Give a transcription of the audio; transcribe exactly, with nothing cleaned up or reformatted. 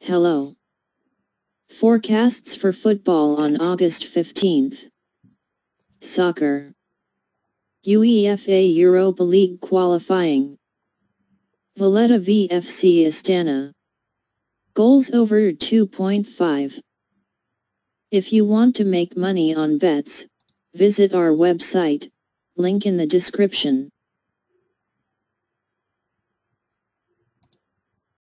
Hello. Forecasts for football on August fifteenth. Soccer. UEFA Europa League qualifying. Valletta v F C Astana. Goals over two point five. If you want to make money on bets, visit our website, link in the description.